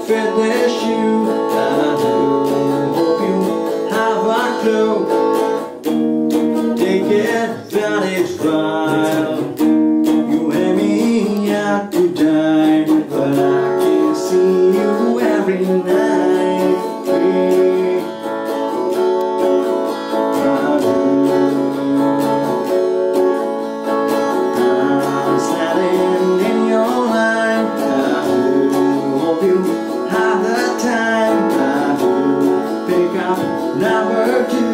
finish you. I do hope you have a clue. Take it that it's right. You and me out to die, but I can see you every night. I'm standing in your line. I do hope you have the time. I do pick up number 2.